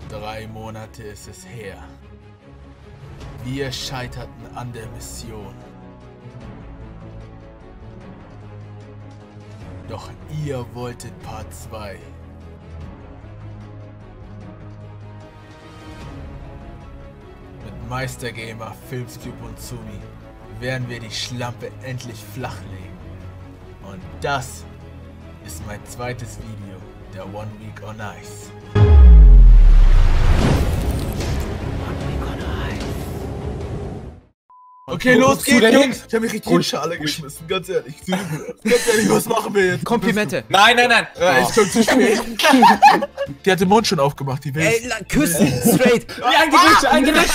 3 Monate ist es her. Wir scheiterten an der Mission. Doch ihr wolltet Part 2. Mit Meistergamer, Filmscube und Zumi werden wir die Schlampe endlich flachlegen. Und das ist mein zweites Video der One Week on Ice. Okay, los geht's, Jungs! Ich hab mich richtig in Schale geschmissen, ganz ehrlich. Ganz ehrlich, was machen wir jetzt? Komplimente. Nein. Ja, ich komm zu spät. Die hat den Mund schon aufgemacht, die will. Ey, küssen, straight. Ein Gerücht.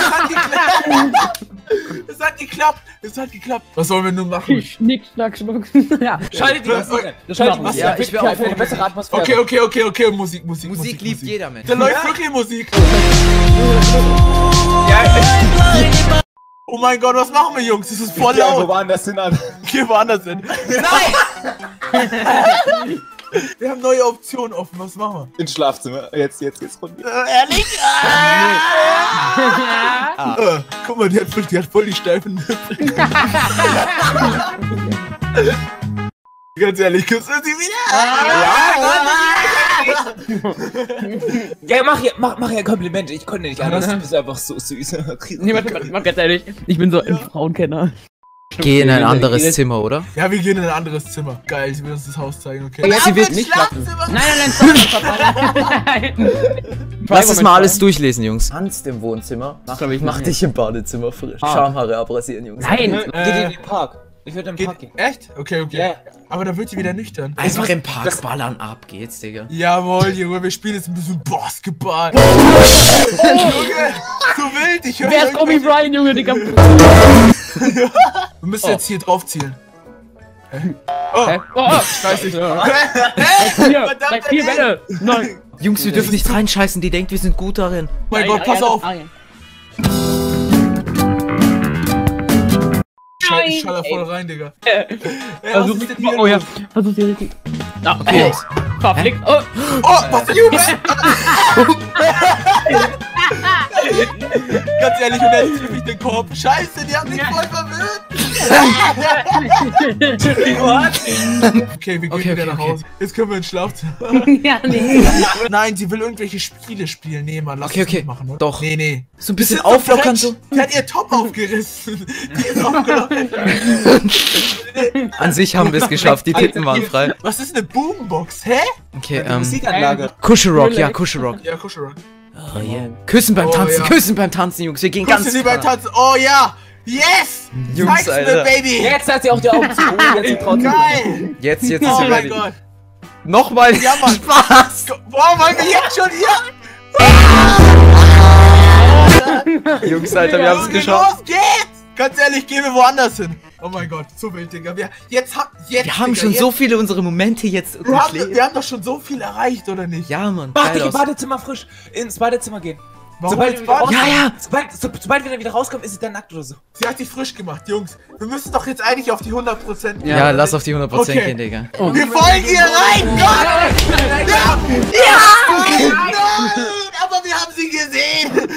Es hat geklappt. Was sollen wir nun machen? Schnick, schnack, schnuck. Ja. Schaltet die Musik an. Ja, ich will auch für eine bessere Atmosphäre. Okay, Musik. Musik liebt jeder Mensch. Da läuft wirklich Musik. Oh mein Gott, was machen wir, Jungs? Das ist voll laut. Wo woanders hin an? Geh woanders hin. Nein! Wir haben neue Optionen offen, was machen wir? Ins Schlafzimmer. Jetzt runter. Ehrlich? Guck mal, die hat voll die steifen Nippel. Ganz ehrlich, küssen Sie wieder? Ja, mach ja Komplimente. Ich konnte nicht anders. Du bist einfach so süß. Niemand, ganz ehrlich, ich bin so ein Frauenkenner. Geh in ein anderes Zimmer, oder? Ja, wir gehen in ein anderes Zimmer. Geil, sie will uns das Haus zeigen, okay? Ja, sie wird nicht klappen. Nein. Lass es mal alles durchlesen, Jungs. Tanzt im Wohnzimmer. Mach Dich im Badezimmer frisch. Schamhaare abrasieren, Jungs. Nein! Geht in den Park. Ich würde im Park gehen. Echt? Okay. Ja. Aber dann wird sie wieder nüchtern. Einfach im Park ballern, ab geht's, Digga. Jawohl, Junge, wir spielen jetzt ein bisschen Basketball. Junge, so wild, ich höre. Wer ist Kobe Bryant, Junge, Digga? Wir müssen jetzt hier drauf zielen. Oh, ich weiß nicht. Gleich 4 Bälle! Nein! Jungs, wir dürfen nicht reinscheißen, die denkt, wir sind gut darin. Oh mein Gott, pass auf! Ich schaller voll rein, Digga. Versuch sie richtig. Ah, okay. Verflickt. Oh, was für Junge! Ganz ehrlich, und jetzt treffe ich den Korb. Scheiße, die haben mich voll verwirrt. Okay, wir gehen wieder nach Hause. Jetzt können wir ins Schlafzimmer. ja, nee. Nein, sie will irgendwelche Spiele spielen. Nee, Mann, lass Okay. nicht machen, oder? Doch. Nee. So ein bisschen auflockern so. Die hat ihr Top aufgerissen. Die ist aufgelockt. An sich haben wir es geschafft, die Titten waren frei. Was ist eine Boombox? Hä? Okay, Musikanlage. Kuschelrock, ja, Kuschelrock. Ja, Kuschelrock. Oh yeah. Küssen beim Tanzen, Küssen beim Tanzen, Jungs. Wir gehen ganz. Küssen Sie beim Tanzen. Oh ja. Yes. Jungs, Zeig's mir, Alter. Baby. Jetzt hat sie auch die Augen zu. Oh, jetzt traut sie. Geil. Jetzt ist Oh sie mein ready. Gott. Nochmal. Ja, Mann. Spaß. Boah, wollen wir jetzt schon hier? Jungs, Alter, wir haben es Junge, geschafft. Los geht's. Ganz ehrlich, gehen wir woanders hin. Oh mein Gott, so wild, Digga. Wir haben schon so viele unsere Momente jetzt durchlebt. Wir haben doch schon so viel erreicht, oder nicht? Ja, Mann. Mach geil dich im aus. Badezimmer frisch. Ins Badezimmer gehen. Warum Sobald ins wir wieder Bad? rauskommen- Ja. Sobald wir dann wieder rauskommen, ist sie dann nackt oder so. Sie hat dich frisch gemacht, Jungs. Wir müssen doch jetzt eigentlich auf die 100%. Ja, lass auf die 100% Okay. gehen, Digga. Wir folgen hier rein! Gott! Ja! Nein! Aber wir haben sie gesehen!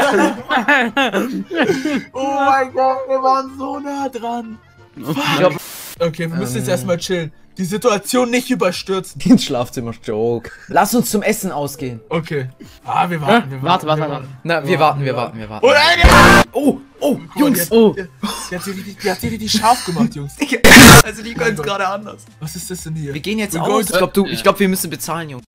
Oh mein Gott, wir waren so nah dran. Fuck. Okay, wir müssen jetzt erstmal chillen. Die Situation nicht überstürzen. Ins Schlafzimmer, Joke. Lass uns zum Essen ausgehen. Okay. Wir warten. Warte. Na, wir warten. Oh nein, ja! Oh, Jungs! Oh. Die hat sie richtig scharf gemacht, Jungs. Also die können es gerade anders. Was ist das denn hier? Wir gehen jetzt Wir aus. go- Ich glaube, wir müssen bezahlen, Jungs.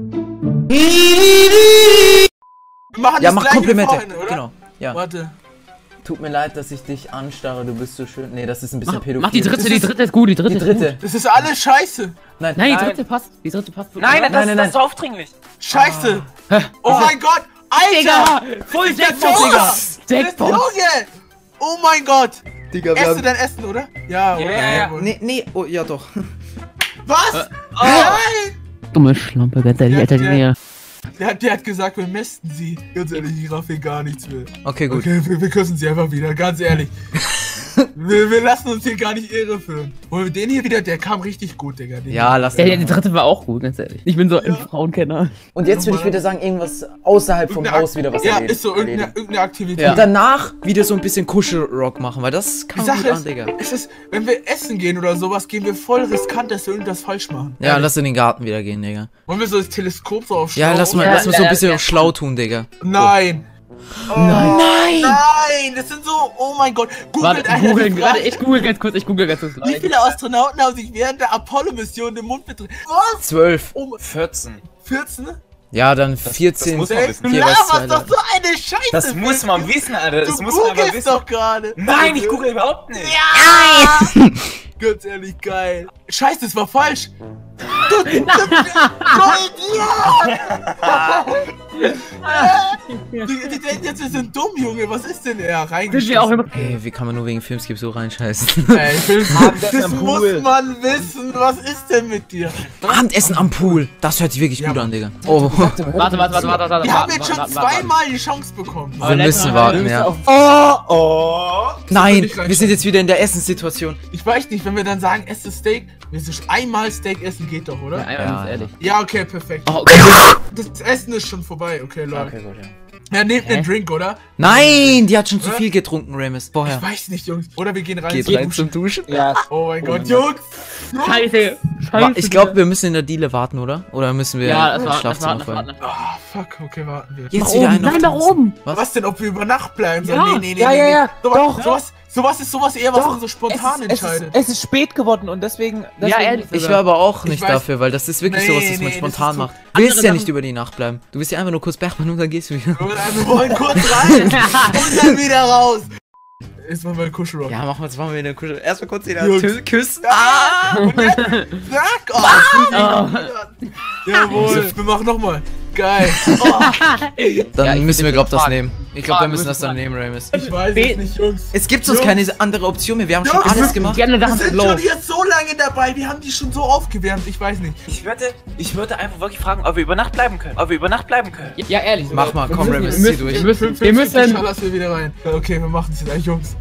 Wir machen Ja, das mach gleiche wie Komplimente. vorhin, oder? Genau. Ja. Warte. Tut mir leid, dass ich dich anstarre, du bist so schön. Nee, das ist ein bisschen pädophil. Mach die dritte ist gut, die dritte. Die dritte. Das ist alles scheiße. Nein, Nein, die dritte passt. Die dritte passt. Nein, das ist so aufdringlich. Scheiße. Oh mein Gott. Alter. Digga! Voll Jackpot, Digga! Jackpot! Junge. Oh mein Gott. Digga, Esst du dein Essen, oder? Ja, oder? Ja. Jawohl. Nee, oh, ja doch. Was? Nein. Dumme Schlampe, ganz ehrlich, Alter, Digga. Der hat gesagt, wir mästen sie. Ganz ehrlich, ich raff hier gar nichts mehr. Okay, gut. Okay, wir küssen sie einfach wieder, ganz ehrlich. Wir lassen uns hier gar nicht irreführen. Und den hier wieder, der kam richtig gut, Digga. Ja, lass Ja, den. der dritte war auch gut, ganz ehrlich. Ich bin so ein Frauenkenner. Und jetzt würde ich wieder sagen, irgendwas außerhalb vom Haus wieder was Ja, erledigen. ist so irgendeine Aktivität. Ja. Und danach wieder so ein bisschen Kuschelrock machen, weil das Die kann Sache gut an, ist, Digga. wenn wir essen gehen oder sowas, gehen wir voll riskant, dass wir irgendwas falsch machen. Ja, lass in den Garten wieder gehen, Digga. Wollen wir so das Teleskop so auf Ja, schlau- lass mal so ein bisschen schlau tun, Digga. Nein. Oh, nein, das sind so, oh mein Gott. Warte, einer googeln, gefragt, warte, ich google ganz kurz, Wie viele Astronauten haben sich während der Apollo-Mission den Mund verdreht? Was? 12. Oh, 14. 14? Ja, dann 14. muss man wissen. Du Jeweils zwei laberst doch so eine Scheiße. Das muss man wissen, Alter. Das Du muss man aber googelst wissen. doch gerade. Nein, ich google überhaupt nicht. Ja! Ganz ehrlich, geil. Scheiße, das war falsch. Du Idiot! Die denken jetzt, wir sind dumm, Junge. Was ist denn er? Sind wir auch immer. Ey, wie kann man nur wegen Filmskip so reinscheißen? Ey, das muss man wissen. Was ist denn mit dir? Abendessen am Pool. Das hört sich wirklich gut an, Digga. Oh, Warte. Wir haben jetzt schon zweimal die Chance bekommen. wir müssen warten, ja. Nein, wir sind jetzt wieder in der Essenssituation. Ich weiß nicht, wenn wir dann sagen, esse Steak, wir sind einmal Steak essen geht doch, oder? Ja, einmal ehrlich. Ja, okay, perfekt. Oh, okay. Das Essen ist schon vorbei, okay, Leute. Okay, gut, ja. Ja, nehmt einen Drink, oder? Nein, die hat schon zu viel getrunken, Remus. Vorher. Ich weiß nicht, Jungs. Oder wir gehen rein. Geht zum rein Duschen. zum Duschen. Ja. Oh mein Gott, Jungs! Scheiße. Scheiße. Ich glaube, wir müssen in der Diele warten, oder? Oder müssen wir Ja, das ins war, Schlafzimmer fallen? Ah, fuck, okay, warten wir. Jetzt wieder ein Nein, nach oben. Was denn, ob wir über Nacht bleiben sollen? Ja. Nee. Ja. Sowas ist sowas eher, was man so spontan entscheidet. Es ist spät geworden und deswegen Ja, ehrlich. Ich war aber auch nicht weiß- dafür, weil das ist wirklich sowas, was man das spontan ist so- macht. Du willst ja Sachen- nicht über die Nacht bleiben. Du willst ja einfach nur kurz Bergmann und dann gehst du wieder. Wir wollen kurz rein und dann wieder raus. Jetzt machen wir einen Kuschelrock. Ja, jetzt machen wir in der Kuschel. Erstmal kurz wieder Jungs. küssen. Und jetzt, zack, jawohl, wir machen nochmal. Geil. Dann Ja, ich müssen wir, will glaub, das fragen. nehmen. Ich glaube, wir Fragen, müssen das müssen dann nehmen, Remus. Ich weiß es nicht, Jungs. Es gibt sonst Jungs. keine andere Option mehr. Wir haben schon Jungs, alles gemacht. Die anderen Wir Sachen sind sind low. schon hier so lange dabei, wir haben die schon so aufgewärmt, ich weiß nicht. Ich würde einfach wirklich fragen, ob wir über Nacht bleiben können. Ja, ehrlich. Mach mal, komm, Remus, zieh Wir durch. müssen. Wir lassen wir wieder rein. Okay, wir machen es jetzt, Jungs.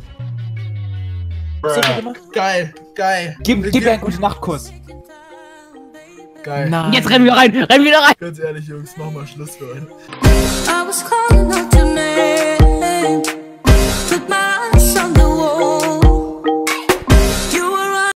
Geil. Gib mir einen guten Nachtkuss. Geil. Nein. Jetzt rennen wir rein. Ganz ehrlich, Jungs, machen wir Schluss für heute. I was calling out your name. Took my